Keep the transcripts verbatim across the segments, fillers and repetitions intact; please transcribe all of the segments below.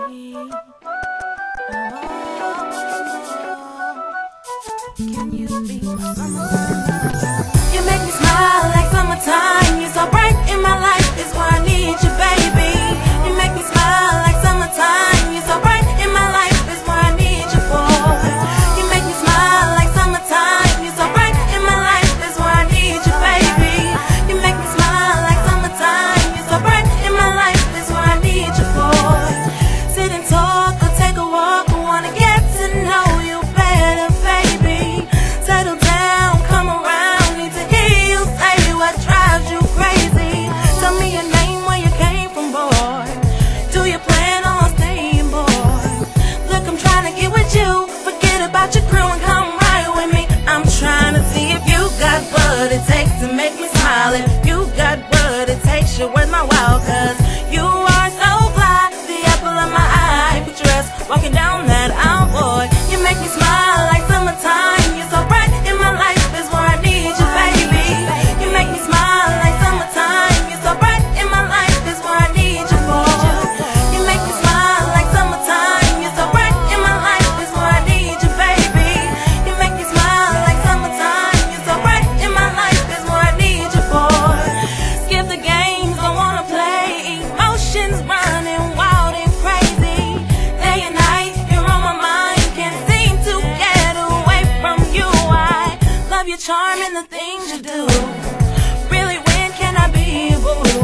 Can you be my summertime? You make me smile like summertime. You're so bright in my life, is why I need you, baby. You make me smile like summertime. You're so bright in my life, is why I need you for. You make me smile like summertime. You're so bright in my life, is why I need you, baby. You make me smile like summertime. You're so bright in my life, is why I need you for. Sit and talk or take a walk. I wanna get to know you better, baby. Settle down, come around. Need to hear you say what drives you crazy. Tell me your name, where you came from, boy. Do you plan on staying, boy? Look, I'm trying to get with you. Forget about your crew and come right with me. I'm trying to see if you got what it takes to make me smile. If you got what it takes, you're worth my while. Cause you are so fly, the apple of my eye. Picture us walking down that aisle, boy. You make me smile like summertime. You're so bright in my life, is why I need you, baby. You make me smile like summertime. You're so bright in my life, is why I need you for. You make me smile like summertime. You're so bright in my life, is why I need you, baby. You make me smile like summertime. You're so bright in my life, is why I need you for. Skip the games, don't wanna play. Emotions running wild and crazy. Day and night, you're on my mind. Can't seem to get away from you. I love your charm and the things you do. Really, when can I be your boo?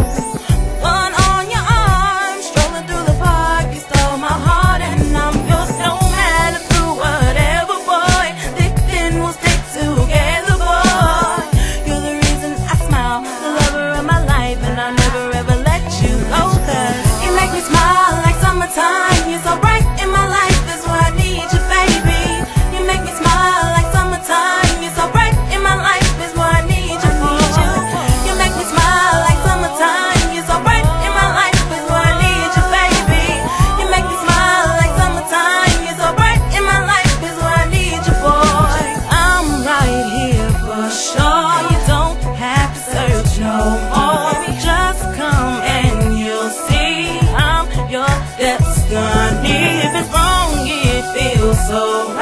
One on your arm, strolling through the park. You stole my heart and I'm yours. No matter through whatever, boy. Thick thin, we'll stick together, boy. You're the reason I smile, the lover of my life, and I'll never ever let you go. Cause you make me smile like summertime. You're so bright in my life, is why I need you, baby. You make me smile like summertime. You're so bright in my life, is why I need you for. You make me smile like summertime. You're so bright in my life, is why I need you, baby. You make me smile like summertime. You're so bright in my life, is why I need you, boy. I'm right here for sure. You don't have to search no more. Just come and you'll see I'm your destiny. If it's wrong, it feels so right.